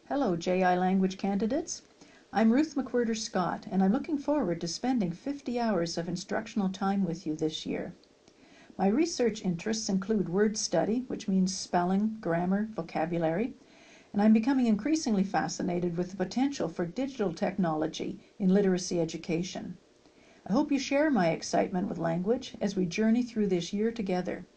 Hello, JI language candidates. I'm Ruth McQuirter-Scott, and I'm looking forward to spending 50 hours of instructional time with you this year. My research interests include word study, which means spelling, grammar, vocabulary, and I'm becoming increasingly fascinated with the potential for digital technology in literacy education. I hope you share my excitement with language as we journey through this year together.